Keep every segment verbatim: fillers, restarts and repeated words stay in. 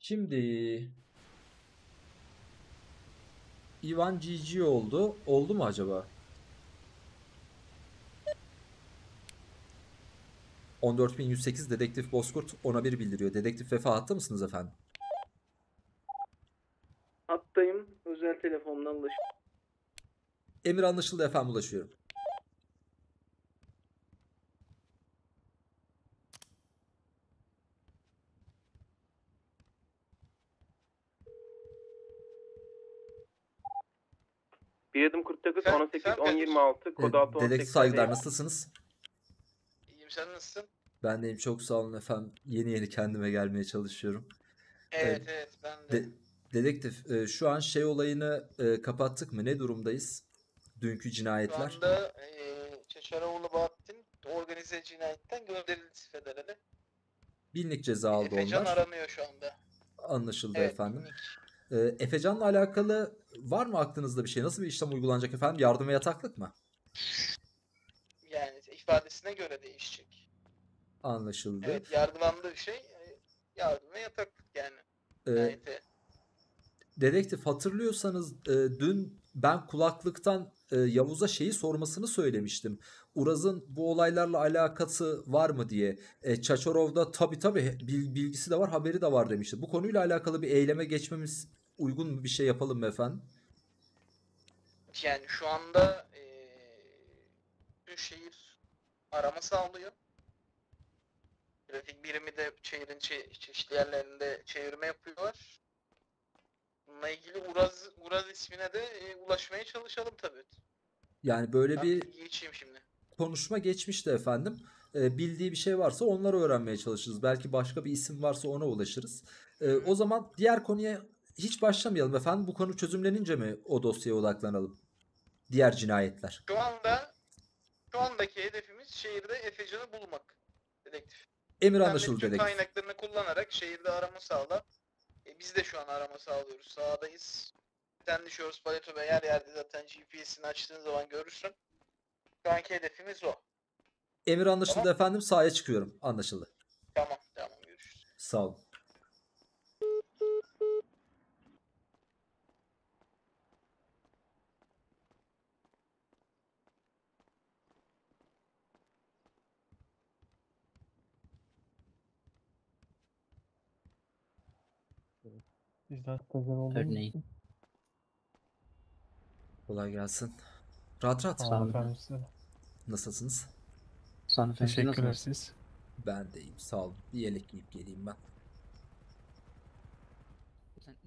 Şimdi Ivan G G oldu. Oldu mu acaba? on dört bin yüz sekiz Dedektif Bozkurt ona bir bildiriyor. Dedektif Vefa hatta mısınız efendim? Hattayım. Özel telefondan ulaş. Emir anlaşıldı efendim, ulaşıyorum. Bir adım kırk dokuz, Sen- on sekiz, sen on Kadir. yirmi altı, Ee, kod altı on Dedektif seksen. saygılar, nasılsınız? İyiyim, sen nasılsın? Ben deyim, çok sağ olun efendim. Yeni yeni kendime gelmeye çalışıyorum. Evet Ee, evet ben de. de- Dedektif e, şu an şey olayını e, kapattık mı? Ne durumdayız? Dünkü Şu cinayetler. anda eee Çeşaroğlu Bahattin organize cinayetten gönderildi federale. Binlik ceza aldı Efecan onlar. aranıyor şu anda. Anlaşıldı Evet efendim. binlik. Ee, Efecan'la alakalı var mı aklınızda bir şey? Nasıl bir işlem uygulanacak efendim? Yardım ve yataklık mı? Yani ifadesine göre değişecek. Anlaşıldı. Evet yargılandığı şey e, yardım ve yataklık yani. Ee, Cinayete. Dedektif, hatırlıyorsanız e, dün ben kulaklıktan e, Yavuz'a şeyi sormasını söylemiştim. Uraz'ın bu olaylarla alakası var mı diye. E, Çaçorov'da tabii tabii bil- bilgisi de var, haberi de var demişti. Bu konuyla alakalı bir eyleme geçmemiz uygun mu, bir şey yapalım mı efendim? Yani şu anda eee tüm şehir arama sağlıyor. Trafik birimi de şehrin çe çeşitli yerlerinde çevirme yapıyorlar. Bununla ilgili Uraz, Uraz ismine de e, ulaşmaya çalışalım tabii. Yani böyle Ben bir bilgi geçeyim şimdi. konuşma geçmişti efendim. E, bildiği bir şey varsa onları öğrenmeye çalışırız. Belki başka bir isim varsa ona ulaşırız. E, Hı. o zaman diğer konuya hiç başlamayalım efendim. Bu konu çözümlenince mi o dosyaya odaklanalım? Diğer cinayetler. Şu anda şu andaki hedefimiz şehirde Efecan'ı bulmak. Dedektif. Emir Sen de anlaşıldı bütün dedektif. kaynaklarını kullanarak şehirde arama sağla. E, biz de şu an arama sağlıyoruz. Sahadayız. Sen düşüyoruz Paleto Bey her yerde zaten G P S'ini açtığın zaman görürsün. Şu anki hedefimiz o. Emir anlaşıldı Tamam. efendim. Sahaya çıkıyorum. Anlaşıldı. Tamam tamam görüşürüz. Sağ olun. Bizden stajyer olduğumuz Örneğin. için. Kolay gelsin. Rahat rahat. Sağ olun efendim size. Nasılsınız? Sonra efendim siz Teşekkürler nasılsınız? siz. Ben de iyiyim. Sağ olun. Bir yelek giyip geleyim ben. Sen-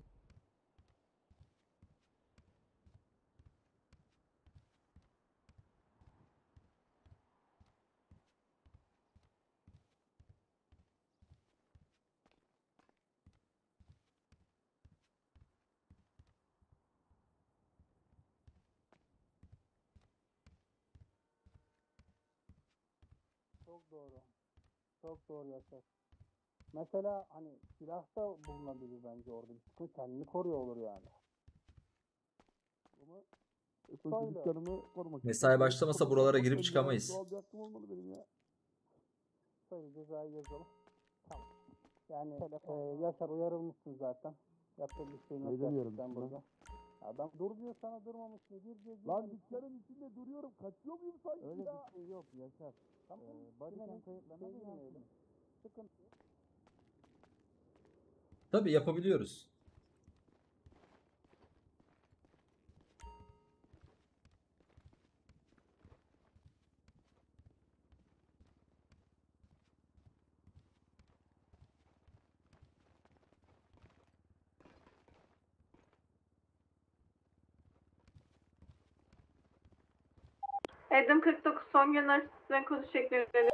Çok doğru. Çok doğru Yaşar. Mesela hani silah da bulunabilir bence orada. Bir sıkıntı kendini koruyor olur yani. Ama sonuçta dükkanımı korumak için Mesai başlamasa buralara girip çıkamayız. doğal bir hakkım olmalı benim ya. Söyle cezayı yazalım. Tamam. Yani e, Yaşar uyarılmışsın zaten. Yaptığın bir şey nasıl yapacağım burada? Adam dur diyor sana durmamışsın. Gir diyor. Lan dükkanın içinde duruyorum. Kaçıyor muyum sanki Öyle ya? Öyle bir şey yok Yaşar. Tamam. Ee, Bodycam kayıtlarına girmeyelim. Sıkıntı yok. Tabii yapabiliyoruz. Edim kırk dokuz son günler sizden kodu şeklinde.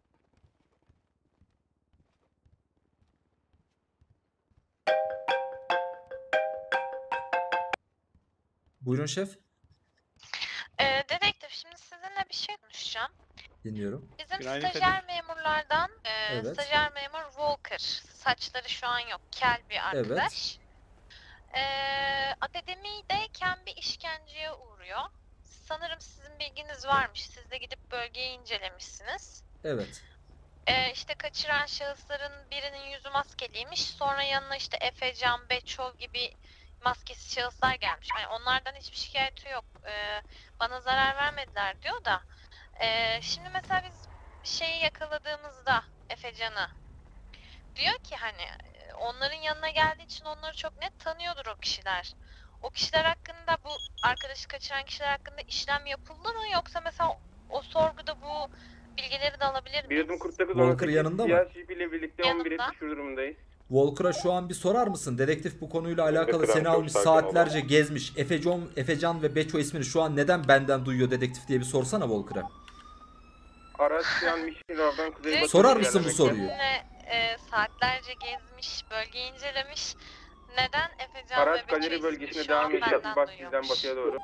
Buyurun şef. Ee, dedektif şimdi sizinle bir şey konuşacağım. Dinliyorum. Bizim Günaydın stajyer memurlardan e, Evet. stajyer memur Walker. Saçları şu an yok. Kel bir arkadaş. Ee, akademideyken bir işkenceye uğruyor. Sanırım sizin bilginiz varmış. Siz de gidip bölgeyi incelemişsiniz. Evet. Ee, işte kaçıran şahısların birinin yüzü maskeliymiş. Sonra yanına işte Efecan, Beço gibi maskesiz şahıslar gelmiş. Hani onlardan hiçbir şikayeti yok. Ee, bana zarar vermediler diyor da. Ee, şimdi mesela biz şeyi yakaladığımızda Efecan'ı diyor ki hani e, onların yanına geldiği için onları çok net tanıyordur o kişiler. O kişiler hakkında bu arkadaşı kaçıran kişiler hakkında işlem yapıldı mı yoksa mesela o sorguda bu bilgileri de alabilir Bir adım miyiz? kırk dokuz Walker on sekiz yanında mı? siyah Jeep ile birlikte on bir Yanımda. yetmiş durumundayız. Walker'a şu an bir sorar mısın? Dedektif bu konuyla alakalı Kral seni çok almış sakin saatlerce gezmiş. Efecan, Efecan ve Beço ismini şu an neden benden duyuyor dedektif diye bir sorsana Walker'a. Araç şu an Mission Road'dan kuzey Diyor ki, Sorar batı mısın bu ilerlemekte. soruyu? Seninle e, saatlerce gezmiş, bölgeyi incelemiş. Neden Efecan Araç ve Beço galeri ismini bölgesine şu an devam ediyor. benden Bastil'den duyuyormuş? batıya doğru.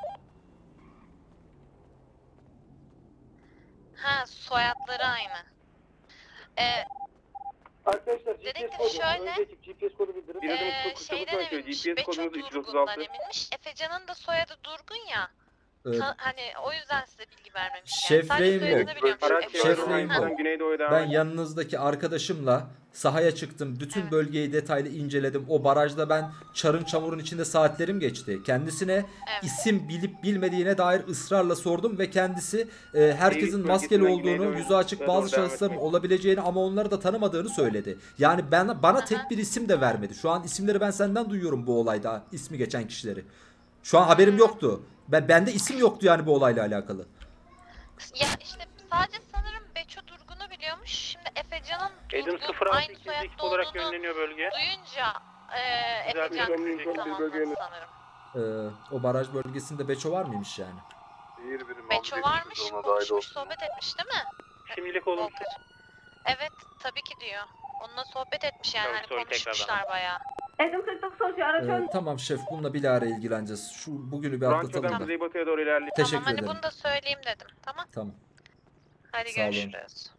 Ha, soyadları aynı. E, Arkadaşlar G P S Dedektif kodu. şöyle, Önce G P S kodu bildirin. Bir adım Ee, kırk dokuz şeyden on sekiz eminmiş, G P S Beço kodumuz üç yüz otuz Durgun'dan altı. eminmiş. Efecan'ın da soyadı Durgun ya. Ee, Ta- hani o yüzden size bilgi vermemiş. Şef Sadece Rainbow. soyadını biliyormuş. Araç Şef Efecan'ın. Şef Rainbow. Ha, Güneydoğu'ya devam Ben ediyor. yanınızdaki arkadaşımla sahaya çıktım. Bütün Evet. bölgeyi detaylı inceledim. O barajda ben çarın çamurun içinde saatlerim geçti. Kendisine Evet. isim bilip bilmediğine dair ısrarla sordum ve kendisi e, herkesin Eğitim maskeli bölgesinden olduğunu, Güneydoğu'ya yüzü açık doğru bazı devam şahısların etmek. olabileceğini ama onları da tanımadığını söyledi. Yani ben bana Aha. tek bir isim de vermedi. Şu an isimleri ben senden duyuyorum bu olayda, ismi geçen kişileri. Şu an haberim yoktu. Ben bende isim yoktu yani bu olayla alakalı. Ya işte sadece sanırım Beço Durgun'u biliyormuş. Şimdi Efecan'ın Edim Durgun sıfır altı aynı iki soyadlı ekip olarak olduğunu yönleniyor bölgeye. duyunca e, Güzel bir Efecan gömleğin kızı kontrolü tamamladı bölgenin- sanırım. Ee, o baraj bölgesinde Beço var mıymış yani? Beço varmış, konuşmuş, sohbet etmiş değil mi? Şimdilik olumsuz. Walker. Evet, tabii ki diyor. Onunla sohbet etmiş yani, Tamam, hani sonra konuşmuşlar tekrardan. bayağı. Edim kırk dokuz sonucu araç Ee, ön. tamam şef, bununla bilahare ilgileneceğiz. Şu bugünü bir atlatalım Rancho'dan da. kuzeybatıya doğru ilerliyor. Teşekkür Tamam, hani ederim. bunu da söyleyeyim dedim. Tamam, Tamam. hadi Sağ olun. görüşürüz.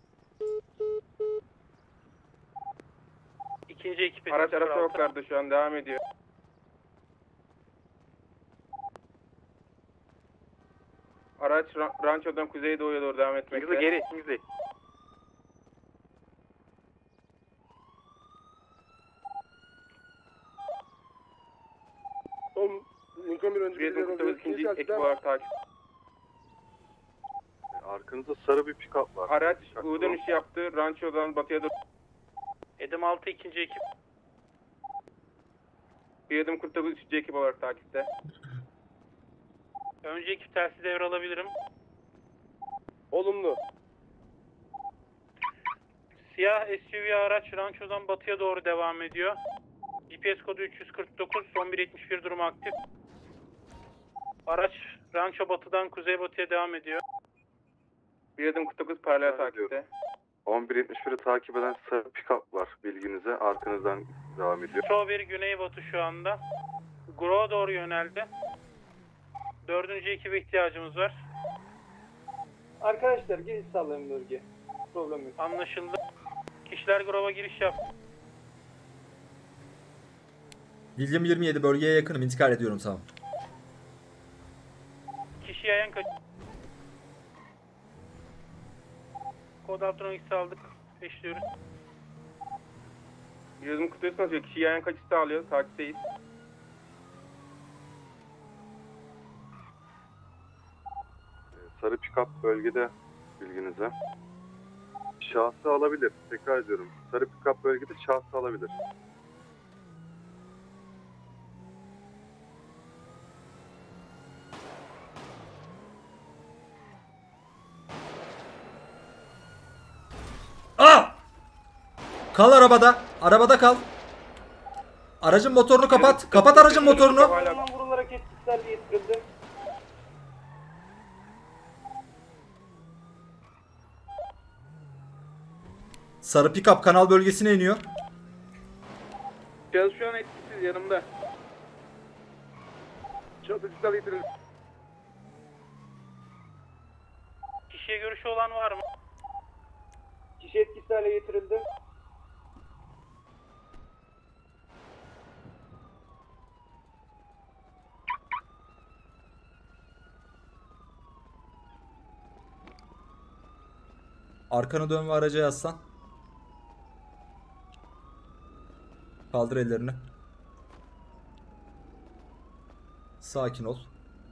İkinci ekip araç ara sokaklarda şu an devam ediyor. Araç Ra- Rancho'dan kuzeydoğuya doğru devam etmekte. Geri, geri. Lincoln bir önce Bir adım kırk dokuz ikinci ekip olarak takip. Arkanızda sarı bir pick-up var. Araç U dönüşü yaptı. Rancho'dan batıya doğru. Edim altı ikinci ekip. Bir adım kırk dokuz üçüncü ekip olarak takipte. Önce ekip tersi devralabilirim. Olumlu. Siyah S U V araç Rancho'dan batıya doğru devam ediyor. G P S kodu üç yüz kırk dokuz, son bir yetmiş bir durum aktif. Araç Rancho batıdan kuzeybatıya devam ediyor. Bir adım kırk dokuz paralel takipte. on bir yetmiş biri takip eden sarı pick-up var bilginize. Arkanızdan devam ediyor. Strawberry güneybatı şu anda. Grove'a doğru yöneldi. Dördüncü ekibe ihtiyacımız var. Arkadaşlar giriş sağlayın bölgeye. Problem yok. Anlaşıldı. Kişiler Grove'a giriş yaptı. William yirmi yedi, bölgeye yakınım, intikal ediyorum, tamam. Kişi yayan kaç... Kod Abdronix'i aldık. Peşliyoruz. Yazım kutuyorsunuz ya, kişi yayan kaçış sağlıyor. Takipteyiz. Sarı pick-up bölgede bilginize. Şahsı alabilir. Tekrar ediyorum. Sarı pick-up bölgede şahsı alabilir. Aa! Kal arabada. Arabada kal. Aracın motorunu kapat. Kapat aracın motorunu. Hala Vurularak etkisler getirildi. Sarı pikap kanal bölgesine iniyor. Şahıs şu an etkisiz yanımda. Şahsı dijital getirildi. Kişiye görüşü olan var mı? Kişi etkisiz hale getirildi. Arkanı dön ve araca yaslan. Kaldır ellerini. Sakin ol.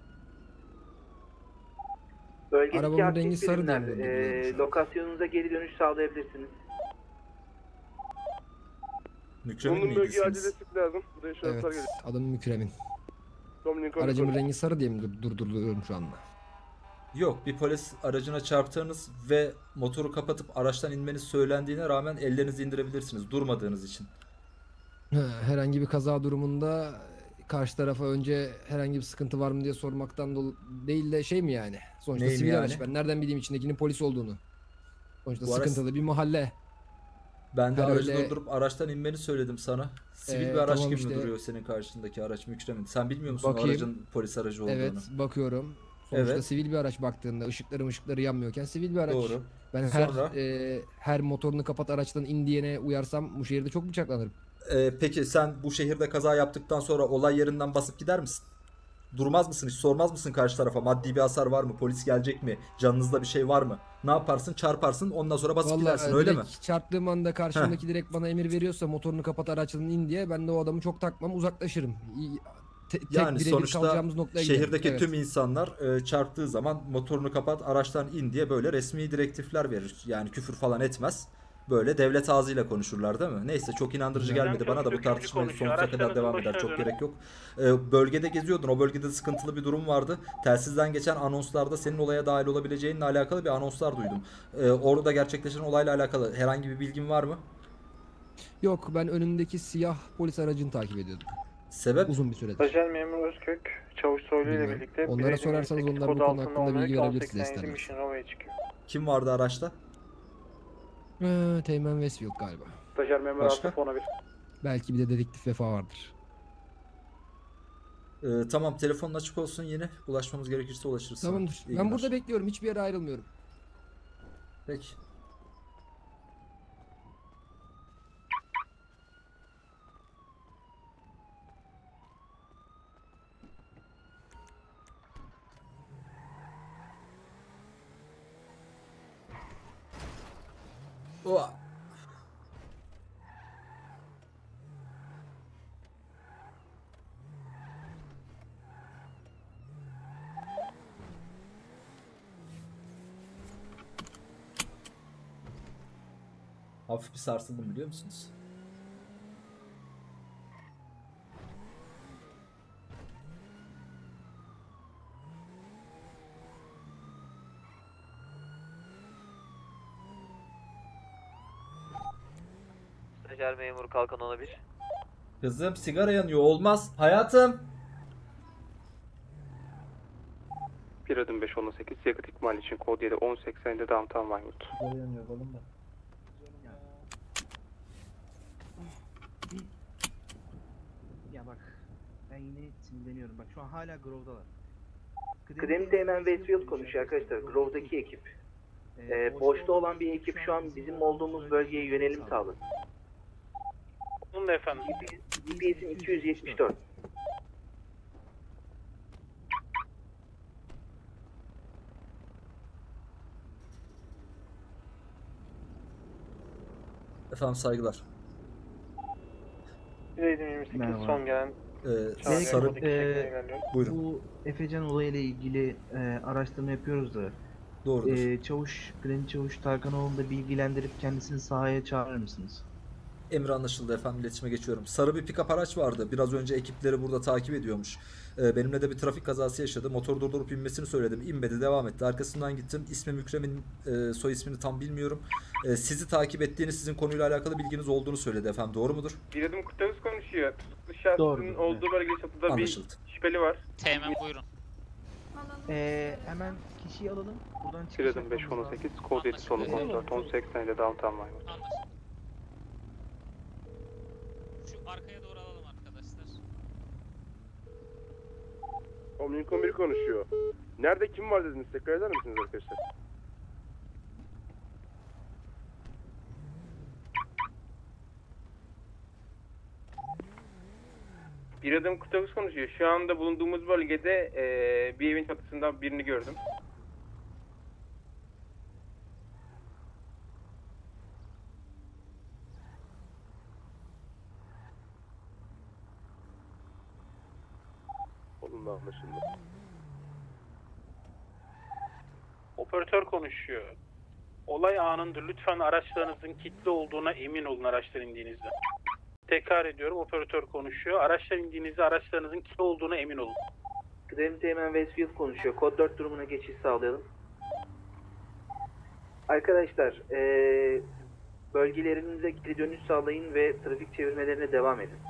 Bölgedeki Arabamın aktif rengi sarı birimler, diye mi eee, durduruluyormuş? lokasyonunuza geri dönüş sağlayabilirsiniz. Mükremin Bulunduğum bölgeye acil miydisiniz? destek lazım. Buraya şahıslar Evet, geliyor. adım Mükremin. Dominikan Aracımın Mükremin. rengi sarı diye mi dur- durduruluyorum şu anda? Yok, bir polis aracına çarptığınız ve motoru kapatıp araçtan inmeniz söylendiğine rağmen ellerinizi indirebilirsiniz durmadığınız için. Ha, herhangi bir kaza durumunda karşı tarafa önce herhangi bir sıkıntı var mı diye sormaktan dol- değil de şey mi yani? Sonuçta Neyim sivil yani? araç. Ben nereden bileyim içindekinin polis olduğunu? Sonuçta Bu araç- sıkıntılı bir mahalle. Ben de Her aracı öyle- durdurup araçtan inmeni söyledim sana. Sivil Ee, bir araç tamam gibi mi işte. duruyor senin karşındaki araç Mükremin? Sen bilmiyor musun o Bakayım. aracın polis aracı olduğunu? Evet, bakıyorum. Sonuçta Evet. sivil bir araç baktığında ışıkları ışıkları yanmıyorken sivil bir araç. Doğru. Ben her Sonra? e, her motorunu kapat araçtan in diyene uyarsam bu şehirde çok bıçaklanırım. Ee, peki sen bu şehirde kaza yaptıktan sonra olay yerinden basıp gider misin? Durmaz mısın? Hiç sormaz mısın karşı tarafa? Maddi bir hasar var mı? Polis gelecek mi? Canınızda bir şey var mı? Ne yaparsın? Çarparsın. Ondan sonra basıp Vallahi gidersin. e, Öyle mi? direkt çarptığım anda karşımdaki direkt bana emir veriyorsa motorunu kapat araçtan in diye ben de o adamı çok takmam uzaklaşırım. İyi- te- tek Yani birebir sonuçta kalacağımız noktaya gidelim. şehirdeki Evet. tüm insanlar e, çarptığı zaman motorunu kapat, araçtan in diye böyle resmi direktifler verir. Yani küfür falan etmez. Böyle devlet ağzıyla konuşurlar değil mi? Neyse çok inandırıcı Neden gelmedi bana da bu dökümlü tartışma konuşuyor? sonsuza kadar Araçlarınızın devam eder. başına Çok dönün. gerek yok. E, bölgede geziyordun. O bölgede sıkıntılı bir durum vardı. Telsizden geçen anonslarda senin olaya dahil olabileceğinle alakalı bir anonslar duydum. E, orada gerçekleşen olayla alakalı herhangi bir bilgin var mı? Yok, ben önündeki siyah polis aracını takip ediyordum. Sebep? Uzun bir süredir. Stajyer memur Özkök, Çavuş Soylu ile Bilmiyorum. birlikte Onlara Brady sorarsanız yirmi sekiz onlar bu kod konu altında hakkında bilgi olmayan verebilir size on seksen yedi isterler. Mission Rova'ya çıkıyor. Kim vardı araçta? Ee, Teğmen Westfield galiba. Stajyer memur Başka? Asaf ona bir. Belki bir de dedektif Vefa vardır. E, tamam, telefonun açık olsun yine. Ulaşmamız gerekirse ulaşırız sana. Tamamdır. İyi Ben günler. burada bekliyorum. Hiçbir yere ayrılmıyorum. Peki. Oha. Hafif bir sarsıldım biliyor musunuz? Stajyer memur kalkan ona bir. Kızım sigara yanıyor olmaz. Hayatım. Bir adım beş on sekiz yakıt ikmal için kod yedi on seksende Downtown Vinewood. Yanıyor oğlum da. Ya bak, ben yine sinirleniyorum. Bak şu an hala Grove'dalar. Kıdemli Teğmen Westfield konuşuyor arkadaşlar. Grove'daki ekip. Ee, boşta olan bir ekip şu an bizim olduğumuz bölgeye yönelim sağladı. Bunun da efendim. G P S'in iki yüz yetmiş dört. Efendim saygılar. Brady yirmi sekiz Merhaba. son gelen Ee, çağrı sarı... kodaki şekline ilerliyor. Buyurun. Bu Efecan olayıyla ilgili e, araştırma yapıyoruz da Doğrudur. e, Çavuş, Kıdemli Çavuş Tarkanoğlu'nu da bilgilendirip kendisini sahaya çağırır mısınız? Emir anlaşıldı efendim, iletişime geçiyorum. Sarı bir pick-up araç vardı. Biraz önce ekipleri burada takip ediyormuş. Ee, benimle de bir trafik kazası yaşadı. Motoru durdurup inmesini söyledim. İnmedi, devam etti. Arkasından gittim. İsmi Mükremin, e, soy ismini tam bilmiyorum. E, sizi takip ettiğini, sizin konuyla alakalı bilginiz olduğunu söyledi efendim. Doğru mudur? Bir adım Kutlarız konuşuyor. Tutuklu şahsın Doğrudur, olduğu bölge çatıda bir Anlaşıldı. şüpheli var. Teğmen buyurun. E, hemen kişiyi alalım. Buradan Bir çıkış adım beş yapmamız on lazım. sekiz kod yedi sonu kontrol on seksende Downtown Vinewood. Anlaşıldı. Şu arkaya doğru alalım arkadaşlar. Dominikan bir konuşuyor. Nerede kim var dediniz? Tekrar eder misiniz arkadaşlar? Bir adım Kutlarız konuşuyor. Şu anda bulunduğumuz bölgede eee, bir evin çatısından birini gördüm. Olumlu anlaşıldı. Operatör konuşuyor. Olay anında lütfen araçlarınızın kilitli olduğuna emin olun araçtan indiğinizde. Tekrar ediyorum, operatör konuşuyor. Araçtan indiğinizde araçlarınızın kilitli olduğuna emin olun. Kıdemli Teğmen Westfield konuşuyor. Kod dört durumuna geçiş sağlayalım. Arkadaşlar, ee, bölgelerinize geri dönüş sağlayın ve trafik çevirmelerine devam edin.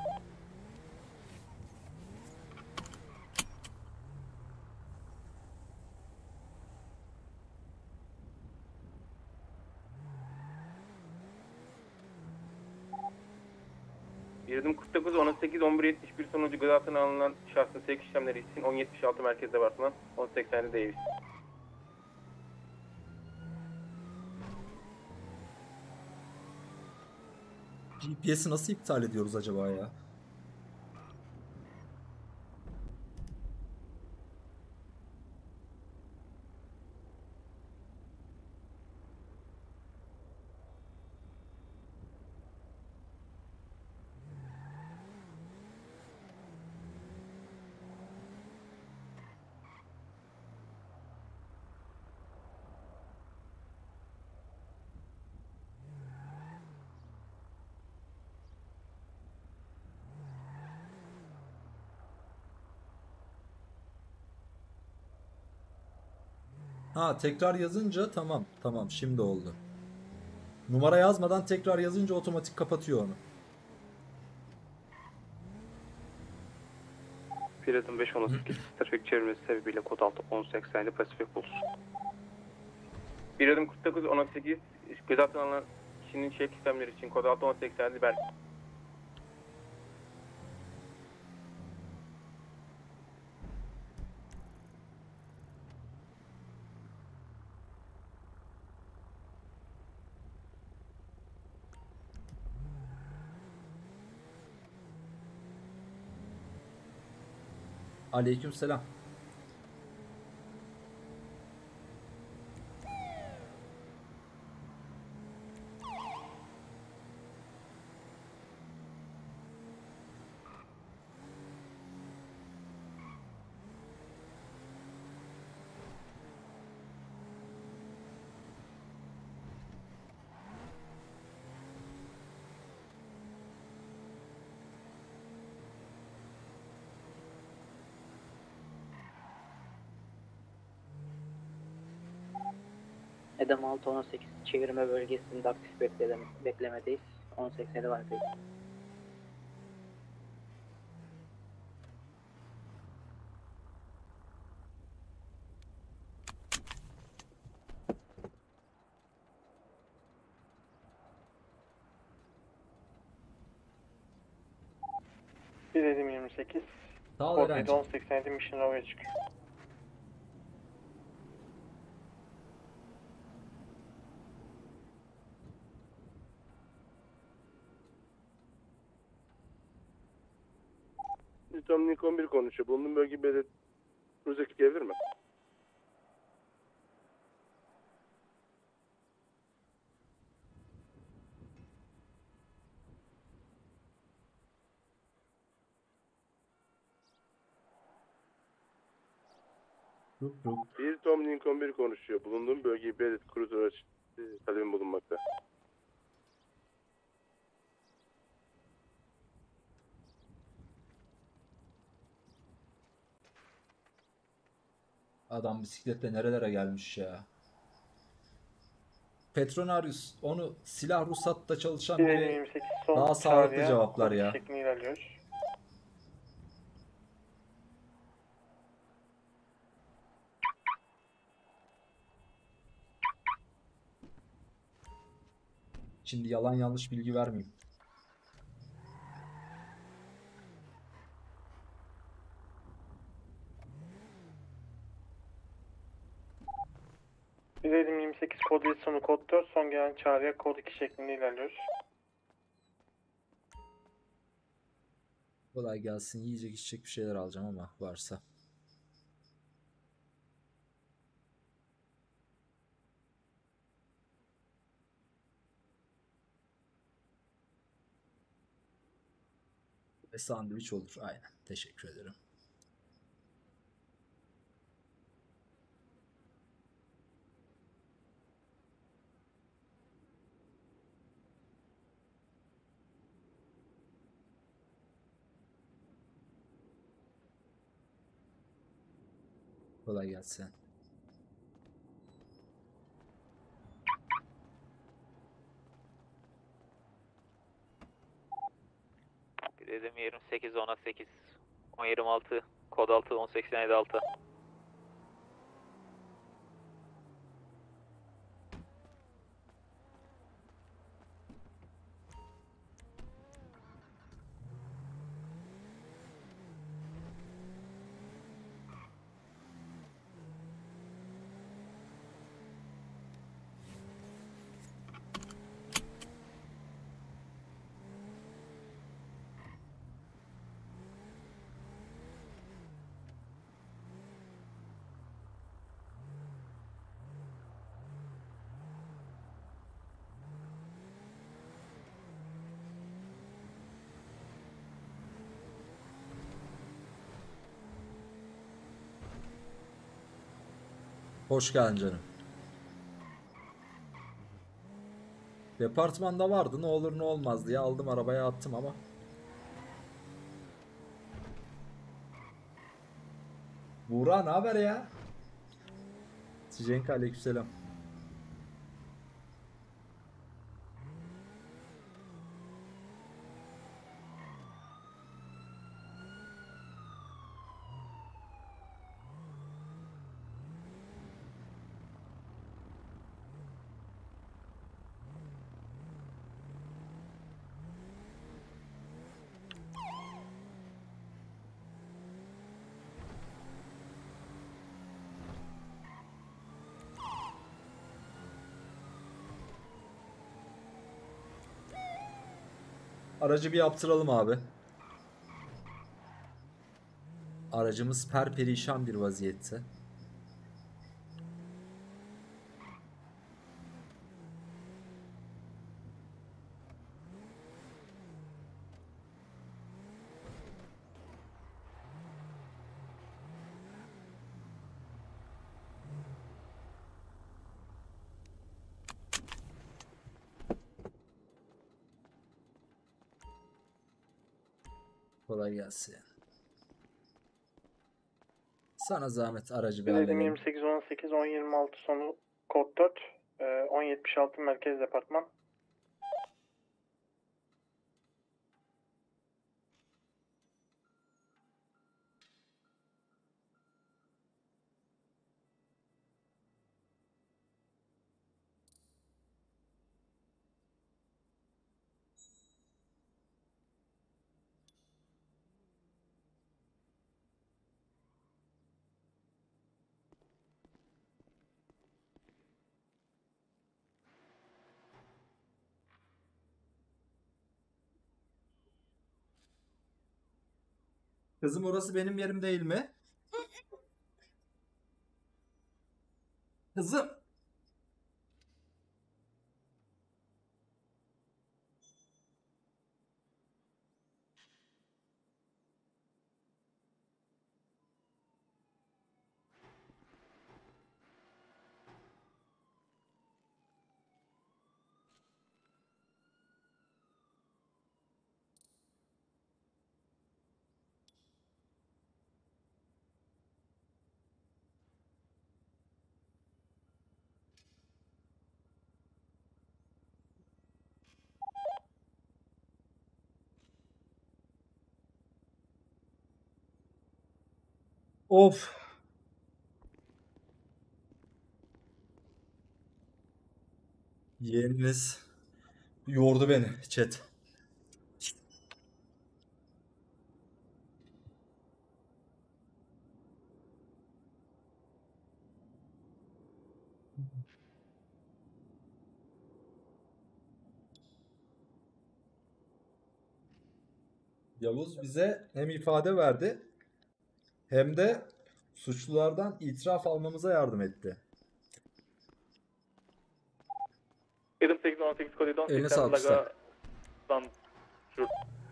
Yirmi kırk dokuz on sekiz on bir yetmiş bir sonucu gözaltına alınan şahsın sevk işlemleri için on yetmiş altı merkezde başlanan on seksenli Davis. G P S'i nasıl iptal ediyoruz acaba ya? Ha, tekrar yazınca tamam. Tamam, şimdi oldu. Numara yazmadan tekrar yazınca otomatik kapatıyor onu. Bir adım beş on sekiz trafik çevirmesi sebebiyle kod altı on seksenli Pasifik Bulus. Bir adım kırk dokuz on sekiz gözaltına alınan kişinin şek işlemleri için kod altı on seksenli Berk. Aleykümselam. Edam altı on sekiz çevirme bölgesinde aktif bekleme, beklemedeyiz. on sekseni var değil. Bir dedim yirmi sekiz. Sağ ol Kod Eren'cim. on seksen yedi Mission Road'a çıkıyor. Tom Lincoln bir konuşuyor. Bulunduğum bölge belirli cruise ekip gelir mi? Ruk ruk. Bir Tom Lincoln bir konuşuyor. Bulunduğum bölgeyi belirli cruise araç e, talebim bulunmakta. Adam bisikletle nerelere gelmiş ya. Petronarius, onu silah ruhsatta çalışan Bir dedim biri yirmi sekiz son daha sağlıklı çağrıya cevaplar kod ya. şeklinde ilerliyoruz. Şimdi yalan yanlış bilgi vermeyeyim. Bir dedim yirmi sekiz kod yedi sonu kod dört son gelen çağrıya kod iki şeklinde ilerliyoruz. Kolay gelsin. Yiyecek içecek bir şeyler alacağım ama varsa. Ve sandviç olur. Aynen. Teşekkür ederim. Kolay gelsin. Dedim yirmi sekiz ona sekiz on yirmi altı kod altı on seksen yedi altı. Hoş geldin canım. Departmanda vardı, ne olur ne olmaz diye aldım arabaya attım ama. Buğra ne haber ya? Cenk aleykümselam. Aracı bir yaptıralım abi. Aracımız perperişan bir vaziyette. Kolay gelsin. Sana zahmet aracı bir Dedim halledelim. yirmi sekiz on sekiz on yirmi altı sonu kod dört on yetmiş altı merkez departman. Kızım orası benim yerim değil mi? Kızım. Of. Yeğeniniz yordu beni chat. Yavuz bize hem ifade verdi hem de suçlulardan itiraf almamıza yardım etti. yirmi sekiz on sekiz koridon Eline seksen sağlık usta. Laga'dan şu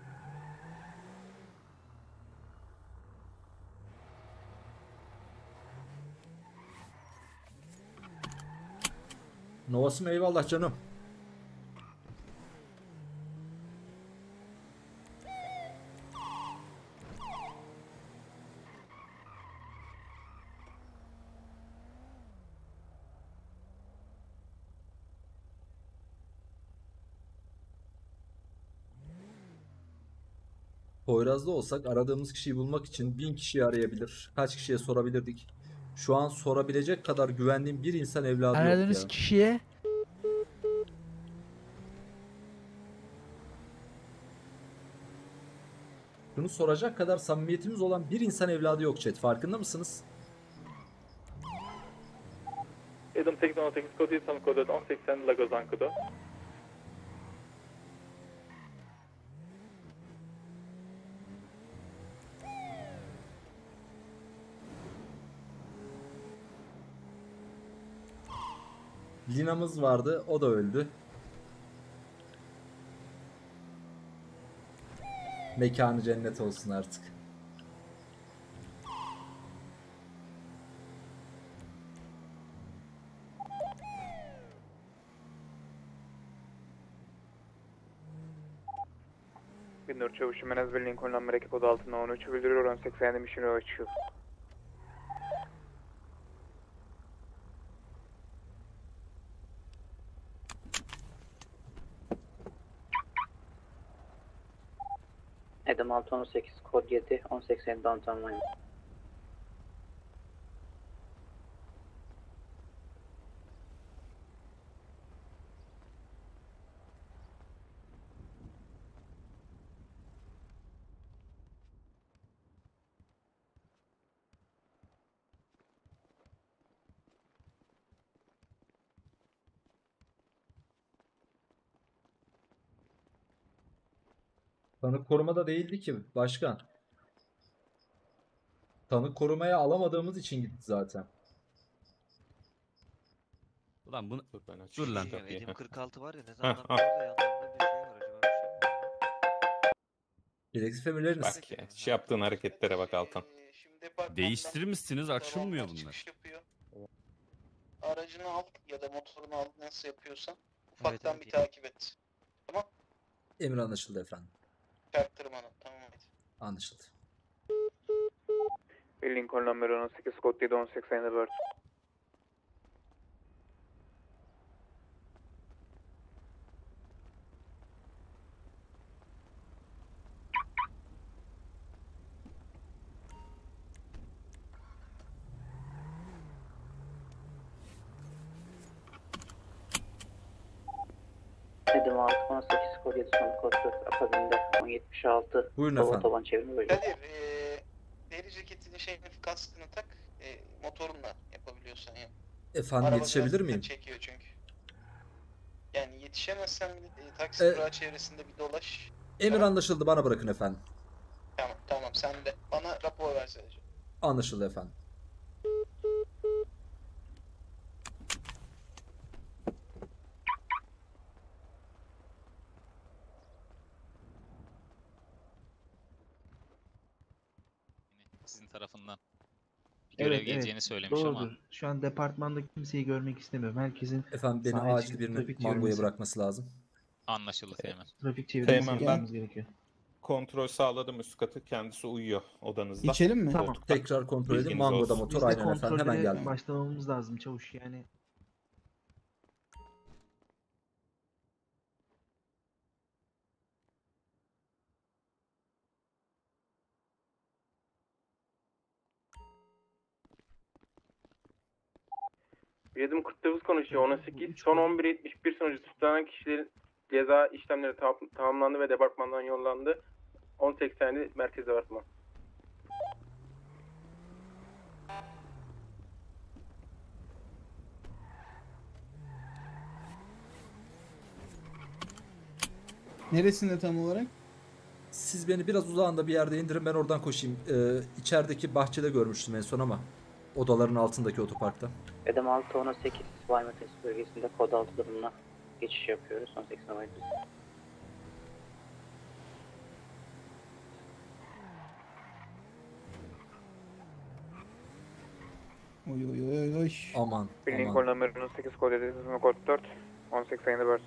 Novasım eyvallah canım. Poyraz'da olsak aradığımız kişiyi bulmak için bin kişiyi arayabilir. Kaç kişiye sorabilirdik? Şu an sorabilecek kadar güvendiğim bir insan evladı yok Aradığınız ya. kişiye Bunu soracak kadar samimiyetimiz olan bir insan evladı yok chat. Farkında mısınız? Adam sekiz on sekiz kodu İstanbul kodu on seksen Lagozan kodu. Lina'mız vardı. O da öldü. Mekanı cennet olsun artık. Binur Çavuş Menez ve Lincoln Amerika kodu altında on üç bildiriyor. on seksen mission açıyor. Adam altı on sekiz kod yedi on seksen downtown Miami. Tanık korumada değildi ki başkan. Tanık korumaya alamadığımız için gitti zaten. Ulan bunu Dur, ben dur lan. kapıyı. kırk altı var ya ne Heh, zaman heh. da yanlarında bir şey var acaba bir şey mi? Dedektif emirleriniz. Bak ya, şu yaptığın hareketlere bak Altan. Değiştirmişsiniz açılmıyor bunlar. Çıkış yapıyor. Aracını al ya da motorunu al, nasıl yapıyorsan ufaktan evet, bir takip et. Tamam? Emir anlaşıldı efendim. Çaktırmanı. Tamam hadi. Anlaşıldı. Lincoln numara on sekiz kod yedi on seksen dört. Adam altı on sekiz kod yedi son kod dört akabinde on yetmiş altı. Buyurun Dolu efendim. taban çevirme bölgesi. Kadir, eee deri ceketini şeyini kaskını tak, eee motorunla yapabiliyorsan yap. Efendim Araba yetişebilir biraz miyim? dikkat çekiyor çünkü. Yani yetişemezsen bile e, taksi E- durağı çevresinde bir dolaş. Emir anlaşıldı, bana bırakın efendim. Tamam tamam sen de bana rapor ver sadece. Anlaşıldı efendim. Sizin tarafından bir görev geleceğini söylemiş doğrudur. ama Şu an departmanda kimseyi görmek istemiyorum. Herkesin Efendim beni sahaya acil çıkıp birini trafik mangoya çevirmesi- bırakması lazım. anlaşıldı Teğmen. Trafik çevirmesi Teğmen, ben- yapmamız gerekiyor. Kontrol sağladım üst katı. Kendisi uyuyor odanızda. İçelim mi? Tamam. Koltukta. Tekrar kontrol edin. Bilginiz Mangoda olsun. motor Biz de aynen efendim. Hemen kontrollere geldim. başlamamız lazım çavuş yani. Yedim kırk dokuz konuşuyor on sekiz. Son on bir yetmiş bir sonucu tutuklanan kişilerin ceza işlemleri tam- tamamlandı ve departmandan yollandı. on seksenli merkez departman. Neresinde tam olarak? Siz beni biraz uzağında bir yerde indirin, ben oradan koşayım. Ee, içerideki bahçede görmüştüm en son ama. Odaların altındaki otoparkta. Adam altı on sekiz Vaymates bölgesinde kod altı durumuna geçiş yapıyoruz. on seksen Vaymates. Oy oy oy oy. Aman Lincoln numara on sekiz kod yedi kod dört on seksen dört.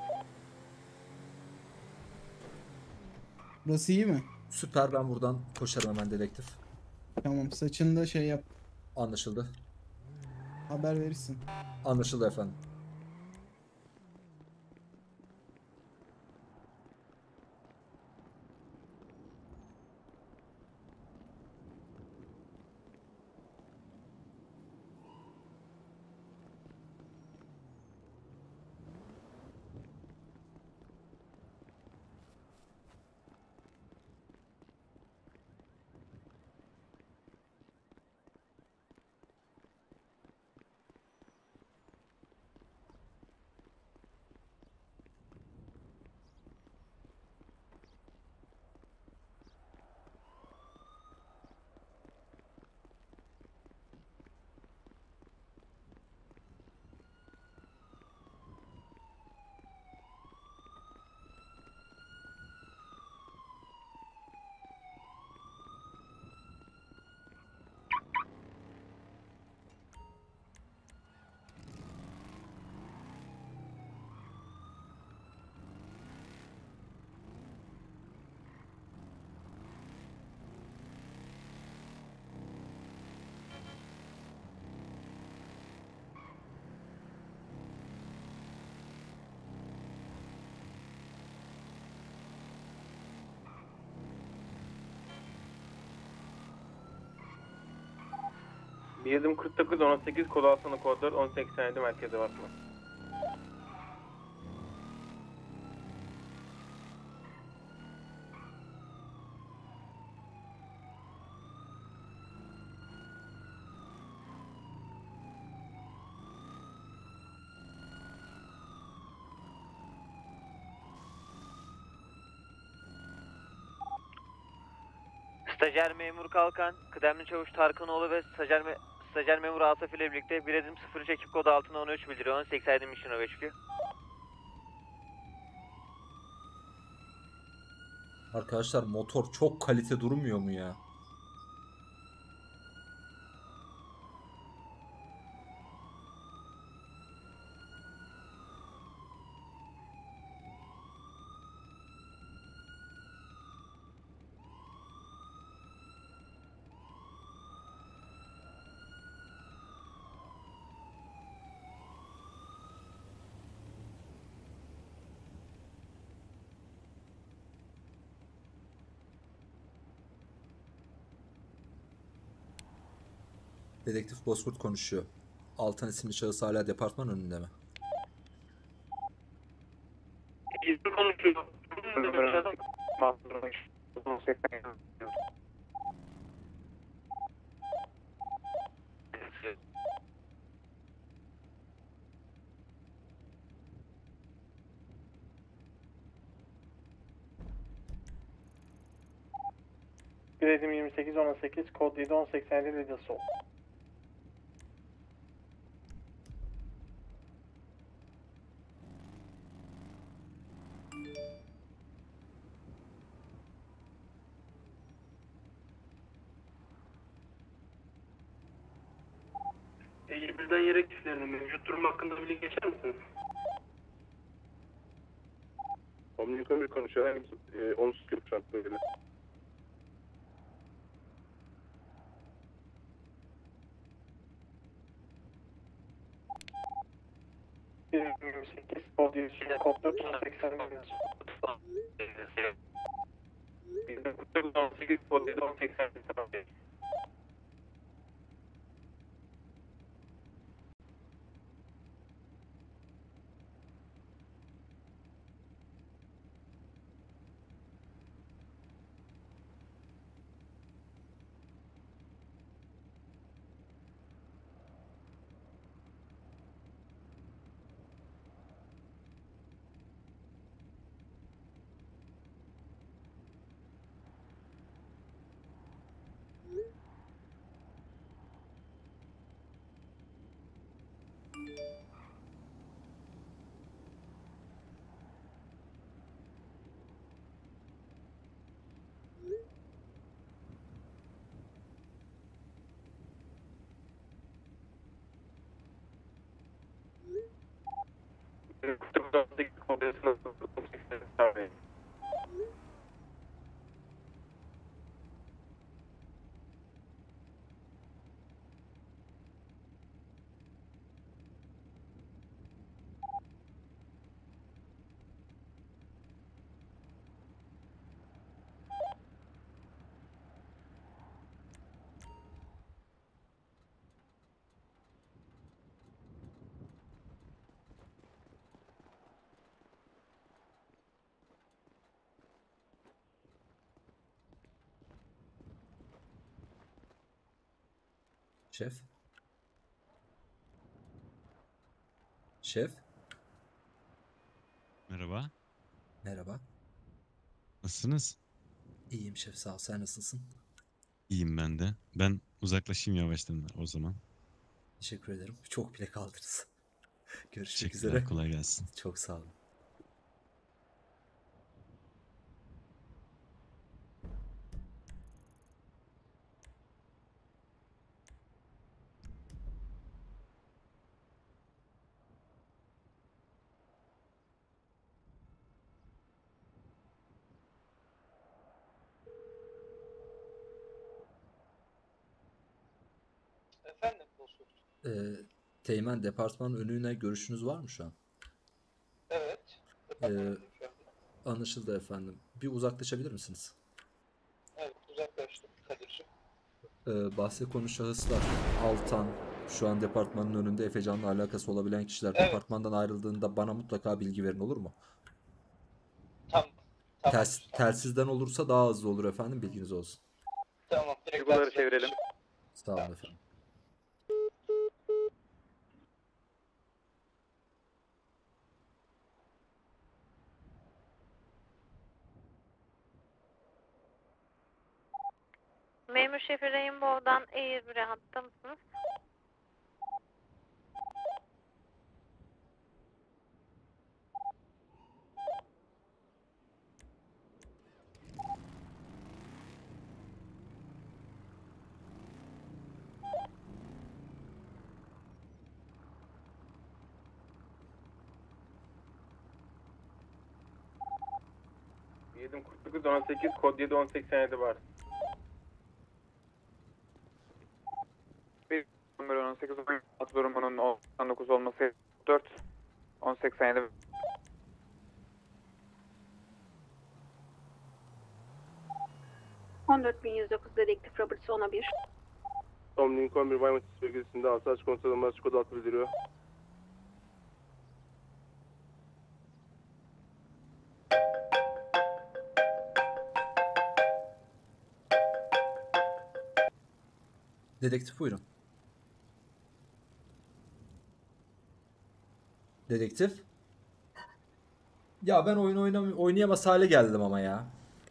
Burası iyi mi? Süper, ben buradan koşarım hemen dedektif. Tamam, saçında şey yap. Anlaşıldı. Haber verirsin. Anlaşıldı efendim. Bir adım kırk dokuz on sekiz kod altı kod dört on seksen yedi merkeze bakma. Stajyer memur Kalkan, kıdemli çavuş Tarkanoğlu ve stajyer, me stajyer memur Asaf ile birlikte bir adım sıfır üç ekip kodu altına on üç bildiriyor. on seksen yedi Mission H Q. Arkadaşlar motor çok kalite durmuyor mu ya? Dedektif Bozkurt konuşuyor. Altan isimli şahıs hala departman önünde mi? İzmir konuşuyor. Bir edim yirmi sekiz on sekiz kod yedi on seksen yedi Lidl Sol. yirmi birden yer ektiflerinin mevcut durum hakkında bilgi geçer misiniz? Omnikom bir konuşuyor. Hem e, onsuz gibi şartlı ilgili. bir edim yirmi sekiz kod yedi kod dört on seksen yedi Lidl Sol. Bir adım kırk dokuz on sekiz kod yedi on seksen yedi tamam. kırk dokuz on sekiz kod yedi on seksen yedi tamam. Şef? Şef? Merhaba. Merhaba. Nasılsınız? İyiyim şef sağ ol. Sen nasılsın? İyiyim ben de. Ben uzaklaşayım yavaştan o zaman. Teşekkür ederim. Çok bile kaldınız. Görüşmek Teşekkürler, üzere. kolay gelsin. Çok sağ olun. Efendim Bozkurt. Ee, Teğmen departman önüne görüşünüz var mı şu an? Evet. Ee, anlaşıldı efendim. Bir uzaklaşabilir misiniz? Evet uzaklaştım Kadir'cim. Ee, bahse konu şahıslar Altan, şu an departmanın önünde Efecan'la alakası olabilen kişiler Evet. departmandan ayrıldığında bana mutlaka bilgi verin, olur mu? Tamam. Tamam. Tels, telsizden olursa daha hızlı olur efendim, bilginiz olsun. Tamam. Direkt Bunları ben- çevirelim. Sağ olun efendim. Memur şefi Rainbow'dan Air bir'e hatta mısınız? yedi kırk dokuz on sekiz kod yedi on seksen yedi var. Bir numara on sekiz on durumunun on dokuz olması dört on seksen yedi. on dört bin yüz dokuz dedektif Roberts ona bir. Tom Lincoln bir Wyoming bölgesinde asayiş kontrol numarası kod altı bildiriyor. Dedektif buyurun. Dedektif. Ya ben oyun oynam oynayamaz hale geldim ama ya.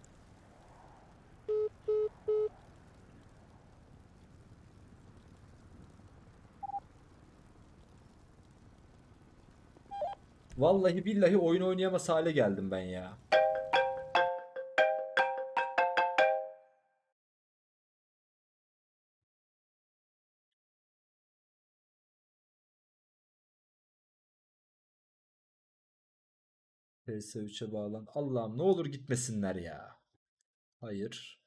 Vallahi billahi oyun oynayamaz hale geldim ben ya. P S üçe bağlan. Allah'ım ne olur gitmesinler ya. Hayır.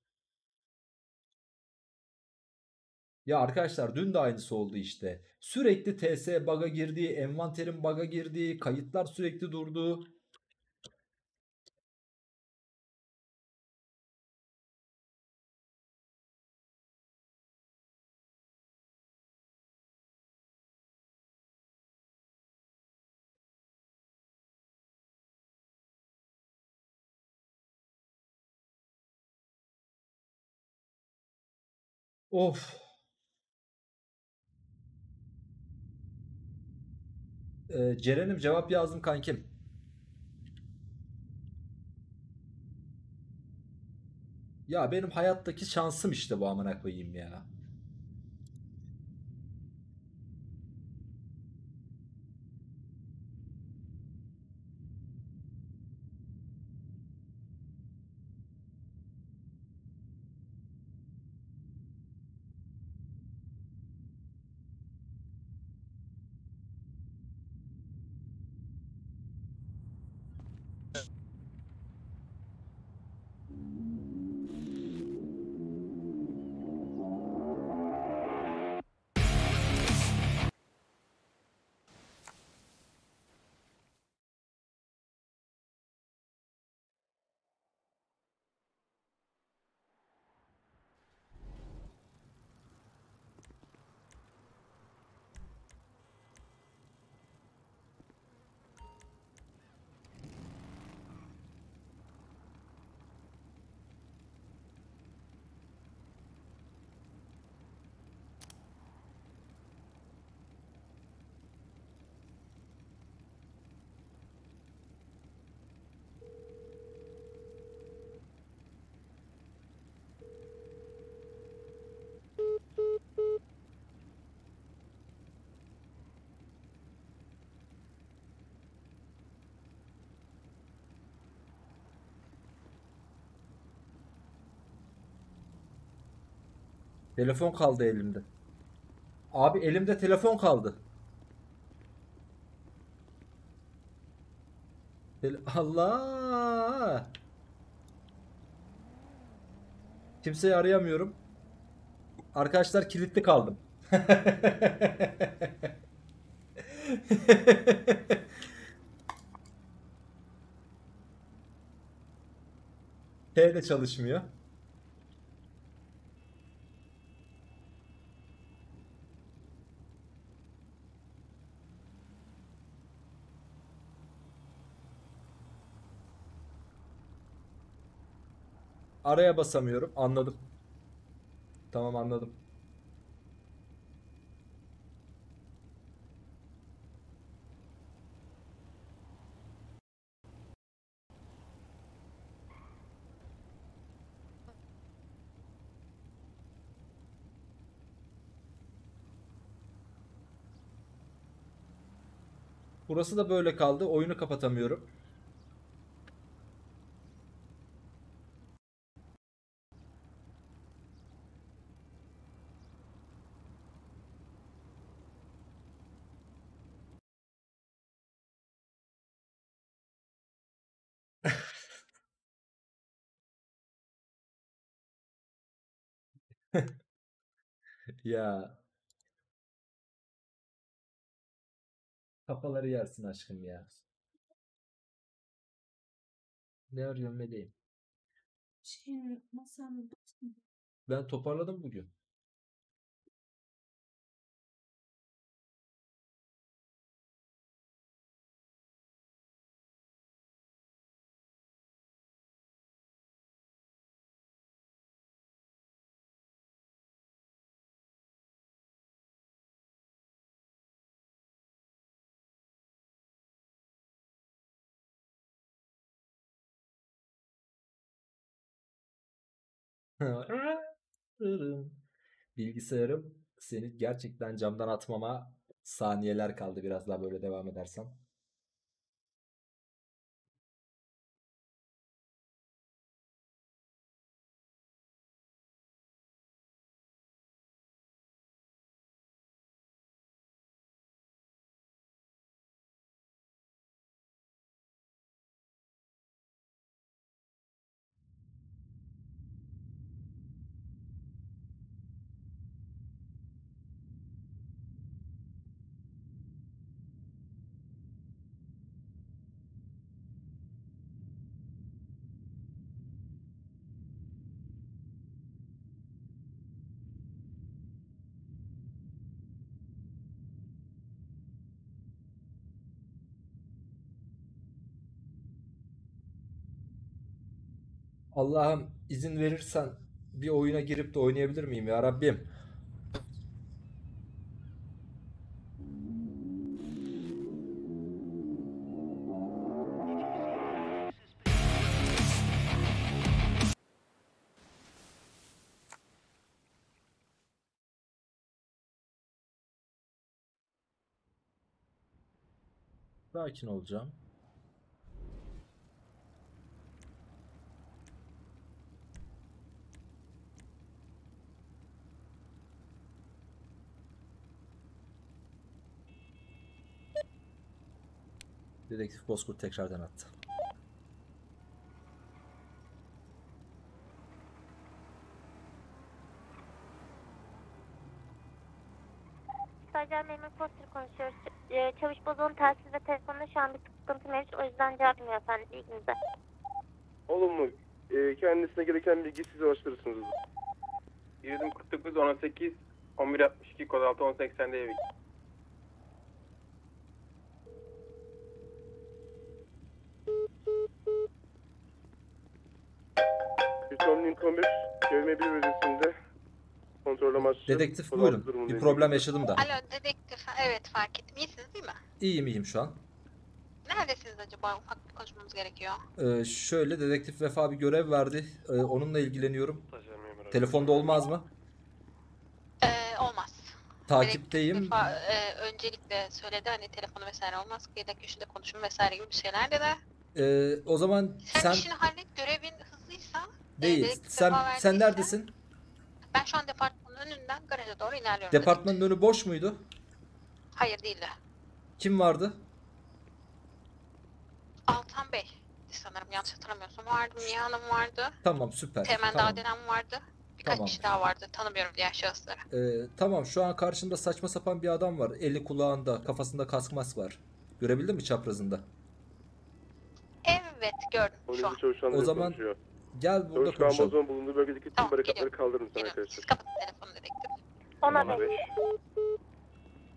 Ya arkadaşlar dün de aynısı oldu işte. Sürekli T S bug'a girdi, envanterin bug'a girdi, kayıtlar sürekli durdu. Of. Ee, Ceren'im cevap yazdım kankim. Ya benim hayattaki şansım işte bu, amına koyayım ya. Telefon kaldı elimde. Abi elimde telefon kaldı. Tel- Allah! Kimseyi arayamıyorum. Arkadaşlar kilitli kaldım. T de çalışmıyor. Araya basamıyorum. Anladım. Tamam, anladım. Burası da böyle kaldı. Oyunu kapatamıyorum. Ya kafaları yersin aşkım ya. Ne arıyorum meleğim? Şey, masanın Ben toparladım bugün. Bilgisayarım seni gerçekten camdan atmama saniyeler kaldı biraz daha böyle devam edersem. Allah'ım izin verirsen bir oyuna girip de oynayabilir miyim ya Rabbim? Sakin olacağım. Dedektif Bozkurt tekrardan attı. Stajyer memur Foster konuşuyoruz. Ee, Çavuş Bozoğlu'nun telsiz ve telefonunda şu an bir sıkıntı mevcut. O yüzden cevap vermiyor efendim. İlginize. Olumlu. Ee, kendisine gereken bilgi size ulaştırırsınız. yirmi kırk dokuz on sekiz on bir altmış iki kod altı on seksende evi. Tom Lincoln bir, çevirme bir bölgesinde kontrol amaçlı. Dedektif buyurun. Bir problem yaşadım da. Alo dedektif. Evet fark ettim. İyisiniz değil mi? İyiyim iyiyim şu an. Neredesiniz acaba? Ufak bir konuşmamız gerekiyor. Ee, şöyle dedektif Vefa bir görev verdi. Ee, onunla ilgileniyorum. Telefonda olmaz mı? Ee, olmaz. Takipteyim. Dedektif Vefa, e, öncelikle söyledi hani telefonu vesaire olmaz. Yedek köşede konuşun vesaire gibi bir şeyler de de. Ee, o zaman Sen, sen işini hallet. Görevin hızlıysa. değil. dedektif Sen Vefa sen verdiyse- neredesin? Ben şu an departmanın önünden garaja doğru ilerliyorum. Departmanın önü boş muydu? Hayır değildi. Kim vardı? Altan Bey sanırım yanlış hatırlamıyorsam vardı. Mia Hanım vardı. Tamam süper. Teğmen Tamam. Dağdelen vardı. Birkaç Tamam. kişi daha vardı. Tanımıyorum diğer şahısları. Ee, tamam şu an karşımda saçma sapan bir adam var. Eli kulağında, kafasında kask mask var. Görebildin mi çaprazında? Evet gördüm şu an. O zaman gel burada Çavuş Kaan konuşalım. Bozoğlu'nun bulunduğu bölgedeki tüm barikatları kaldırın lütfen arkadaşlar. Kapatın telefonu dedektif. Ona beş. beş.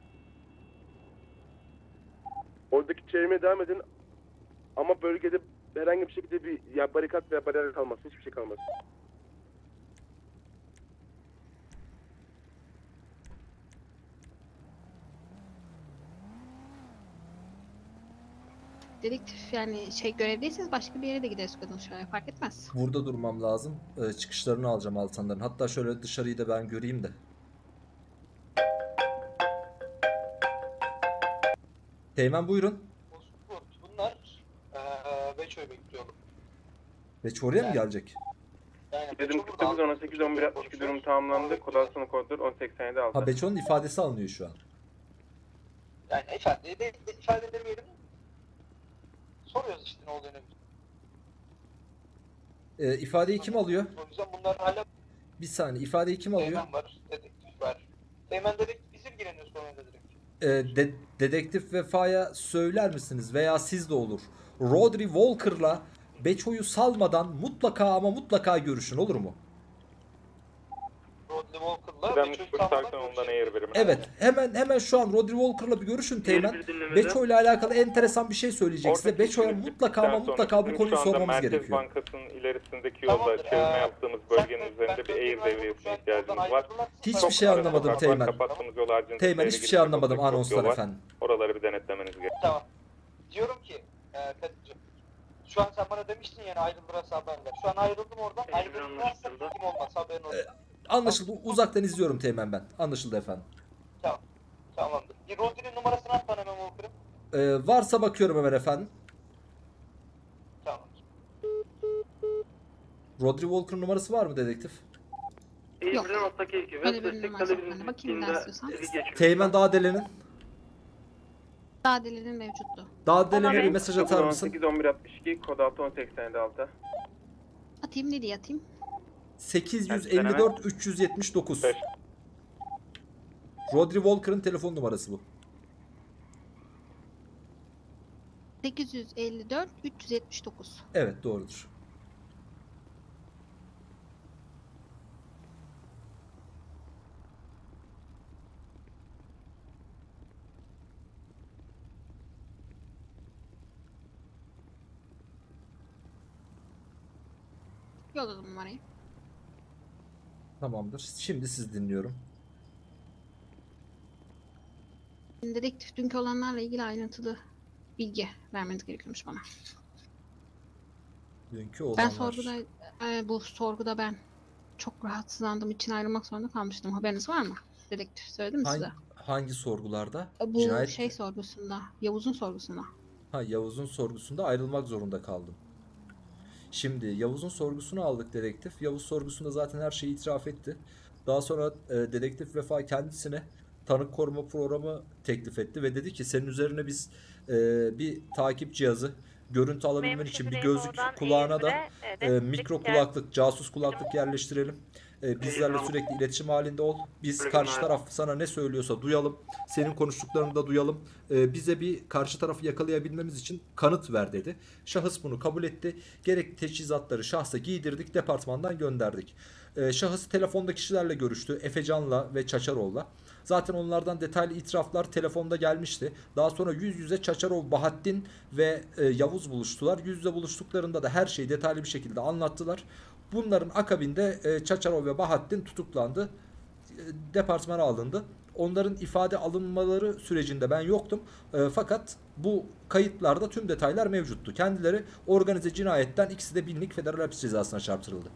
Oradaki çevirmeye devam edin ama bölgede herhangi bir şekilde bir ya barikat veya bariyer kalmasın, hiçbir şey kalmasın. Dedektif yani şey görevdeyseniz başka bir yere de gideriz konuşmaya fark etmez. Burada durmam lazım. Ee, çıkışlarını alacağım Altanların. Hatta şöyle dışarıyı da ben göreyim de. Teğmen buyurun. Bunlar eee Beço'yu bekliyorum. Ve oraya mı gelecek? Yani Dedim kırk dokuz on sekiz on bir altmış iki durum tamamlandı. Kod altı koddur on seksen yedi altı. Ha Beço'nun ifadesi alınıyor şu an. Yani ifade, de, de, ifade demeyelim. Soruyoruz işte ne olduğunu. Ee, ifadeyi kim alıyor? O yüzden bunlar hala Bir saniye. ifadeyi kim alıyor? Teğmen var, dedektif var. Teğmen dedektif biz ilgileniyoruz konuyla direkt. Ee, de- dedektif Vefa'ya söyler misiniz? Veya siz de olur. Rodri Walker'la Beço'yu salmadan mutlaka ama mutlaka görüşün, olur mu? Rodney Walker'la Kıdemli Beço'yu sıfır sağlamak taktan ondan eğer verimine. Evet. Hemen hemen şu an Rodri Walker'la bir görüşün Teğmen. Beço ile alakalı enteresan bir şey söyleyecek size. Beço'ya mutlaka ama mutlaka bu konuyu sormamız gerekiyor. Merkez Bankası'nın ilerisindeki yolda çevirme yaptığımız bölgenin üzerinde bir air devriyesine ihtiyacımız var. Hiçbir şey anlamadım Teğmen. Kapattığımız yol haricinde Teğmen hiçbir şey anlamadım anonslar efendim. Oraları bir denetlemeniz gerekiyor. Tamam. Diyorum ki e, Kadir'cim, şu an sen bana demiştin yani ayrılırsa haber ver. Şu an ayrıldım oradan. Ayrılırsa kim olmaz haberin olsun. Anlaşıldı. Uzaktan izliyorum Teğmen ben. Anlaşıldı efendim. Tamam. Tamamdır. Bir Rodri'nin numarasını at bana hemen Walker'ın. Ee, varsa bakıyorum hemen efendim. Tamam. Rodri Walker'ın numarası var mı dedektif? Yok. Öyle bir numarası yok bende. Bakayım bir daha istiyorsan. Teğmen Dağdelen'in. Dadeler'in mevcuttu. Dağdelen'e bir mesaj atar on mısın? sekiz on bir altmış iki kod altı on seksen yedi altı. Atayım ne diye atayım? sekiz yüz elli dört üç yüz yetmiş dokuz. Rodri Walker'ın telefon numarası bu. sekiz yüz elli dört üç yüz yetmiş dokuz. Evet doğrudur. Yolladım numarayı. Tamamdır. Şimdi siz dinliyorum. Dedektif dünkü olanlarla ilgili ayrıntılı bilgi vermeniz gerekiyormuş bana. Dünkü olanlar. Ben sorguda, e, bu sorguda ben çok rahatsızlandığım için ayrılmak zorunda kalmıştım. Haberiniz var mı? Dedektif söyledi mi hangi, size? hangi sorgularda? Bu Cinayet... şey sorgusunda, Yavuz'un sorgusunda. Ha Yavuz'un sorgusunda ayrılmak zorunda kaldım. Şimdi Yavuz'un sorgusunu aldık dedektif. Yavuz sorgusunda zaten her şeyi itiraf etti. Daha sonra e, dedektif Vefa kendisine tanık koruma programı teklif etti ve dedi ki senin üzerine biz e, bir takip cihazı, görüntü alabilmen için bir gözlük, kulağına da e, mikro kulaklık, casus kulaklık yerleştirelim. E, bizlerle sürekli iletişim halinde ol. Biz karşı taraf sana ne söylüyorsa duyalım. Senin konuştuklarını da duyalım. E, bize bir karşı tarafı yakalayabilmemiz için kanıt ver dedi. Şahıs bunu kabul etti. Gerekli teçhizatları şahsa giydirdik, departmandan gönderdik. E, şahıs telefonda kişilerle görüştü. Efecan'la ve Çaçarov'la. Zaten onlardan detaylı itiraflar telefonda gelmişti. Daha sonra yüz yüze Çaçarov, Bahattin ve e, Yavuz buluştular. Yüz yüze buluştuklarında da her şeyi detaylı bir şekilde anlattılar. Bunların akabinde e, Çaçarov ve Bahattin tutuklandı. E, departmana alındı. Onların ifade alınmaları sürecinde ben yoktum. E, fakat bu kayıtlarda tüm detaylar mevcuttu. Kendileri organize cinayetten ikisi de binlik federal hapis cezasına çarptırıldı.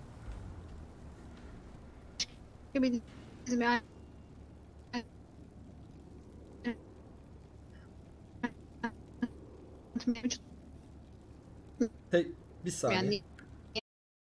Bizim yani Hey, bir saniye. Yani